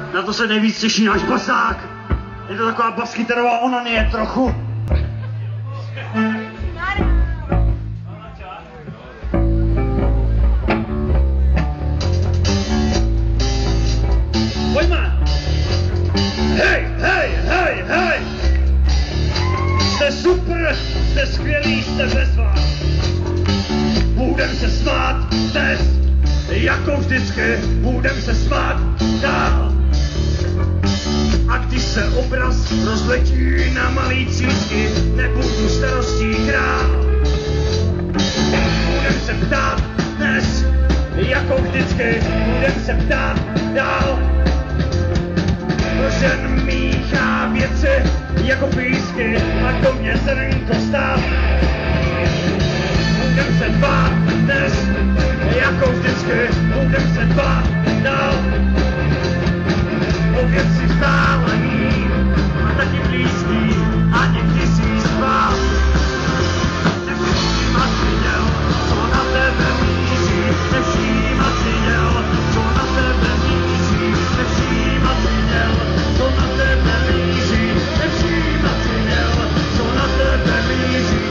Na to se nejvíc těší náš basák. Je to taková baskyterová onanie trochu. Pojďme! Hej, hej, hej, hej! Jste super, jste skvělí, jste bezva. Budem se smát dnes, jako vždycky, budem se smát dál. A když se obraz rozletí na malý cílky, nebudu starostí král. Budem se ptát dnes, jako vždycky, budem se ptát dál. Žen míchá věci jako písky a do mě zrnko stál. Budem se dbát dnes, jako vždycky, budem se dbát dál. O věci vzdálený a taky blízký a někdy si spál. Nevšímat si děl, co na tebe míří, nevšímat si děl, co na tebe míří, nevšímat si děl, co na tebe míří, nevšímat si děl, co na tebe míří.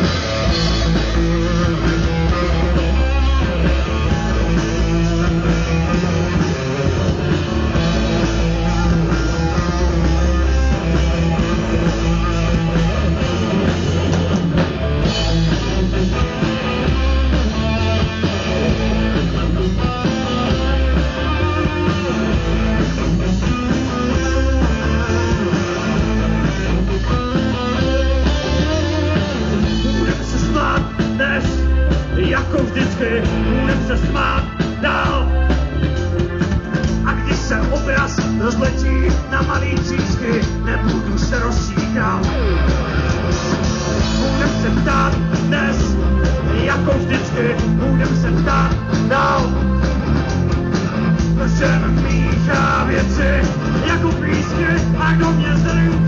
Jako vždycky, budem se smát dál. A když se obraz rozletí na malý třísky, nebudu se rozsíkat. Budem se ptát dnes, jako vždycky, budem se ptát dál. Žen míchá věci jako písky a do mě zrnko